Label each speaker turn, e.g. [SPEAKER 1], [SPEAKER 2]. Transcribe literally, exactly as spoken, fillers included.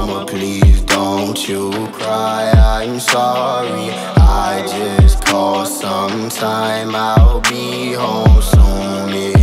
[SPEAKER 1] Mama, please don't you cry, I'm sorry. I just called sometime, I'll be home soon.